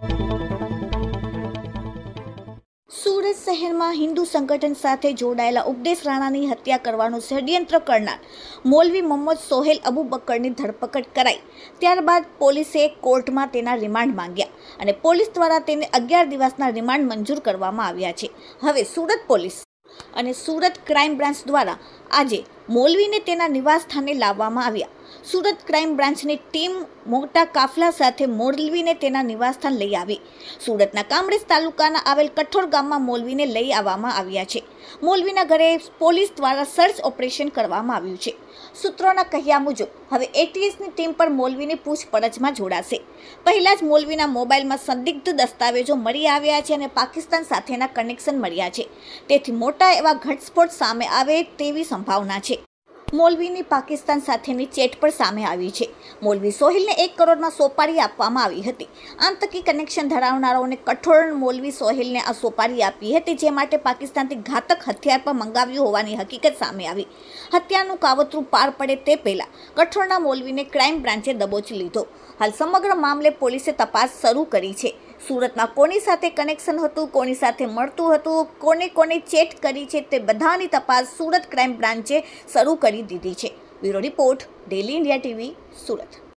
સુરત શહેરમાં હિન્દુ સંગઠન સાથે જોડાયેલા ઉપદેશ રાણાની હત્યા કરવાનું ષડયંત્ર કરનાર મૌલવી મોહમ્મદ સોહેલ અબુબકરની ધરપકડ કરાઈ। ત્યારબાદ પોલીસે કોર્ટમાં તેના રિમાન્ડ માંગ્યા અને પોલીસ દ્વારા તેને 11 દિવસના રિમાન્ડ મંજૂર કરવામાં આવ્યા છે। હવે સુરત પોલીસ અને સુરત ક્રાઇમ બ્રાન્ચ દ્વારા આજે મૌલવીને તેના નિવાસ સ્થાને લાવવામાં આવ્યા। સુરત ક્રાઇમ બ્રાન્ચની ટીમ મોટા કાફલા સાથે મૌલવીને તેના નિવાસસ્થાન લઈ આવી। સુરતના કામરેજ તાલુકાના આવેલ કઠોર ગામમાં મૌલવીને લઈ આવવામાં આવ્યા છે। મૌલવીના ઘરે પોલીસ દ્વારા સર્ચ ઓપરેશન કરવામાં આવ્યું છે। સૂત્રોના કહ્યા મુજબ હવે એટીએસની ટીમ પર મૌલવીની પૂછપરછમાં જોડાશે। પહેલા જ મૌલવીના મોબાઈલમાં સંદિગ્ધ દસ્તાવેજો મળી આવ્યા છે અને પાકિસ્તાન સાથેના કનેક્શન મળ્યા છે, તેથી મોટા એવા ઘટસ્ફોટ સામે આવે તેવી સંભાવના છે। મૌલવીની પાકિસ્તાન સાથેની ચેટ પણ સામે આવી છે। મૌલવી સોહેલને 1 કરોડમાં સોપારી આપવામાં આવી હતી। આંતકી કનેક્શન ધરાવનારાઓને કઠોર મૌલવી સોહેલને આ સોપારી આપી હતી, જે માટે પાકિસ્તાનથી ઘાતક હથિયાર પર મંગાવ્યું હોવાની હકીકત સામે આવી। હત્યાનું કાવતરું પાર પડે તે પહેલા કઠોરના મૌલવીને ક્રાઇમ બ્રાન્ચે દબોચી લીધો। હાલ સમગ્ર મામલે પોલીસે તપાસ શરૂ કરી છે। સુરતમાં કોની સાથે કનેક્શન હતું, કોની સાથે મળતું હતું, કોને ચેટ કરી છે, તે બધાની તપાસ સુરત ક્રાઇમ બ્રાન્ચે શરૂ કરી દીધી છે। Bureau report, daily India TV, Surat.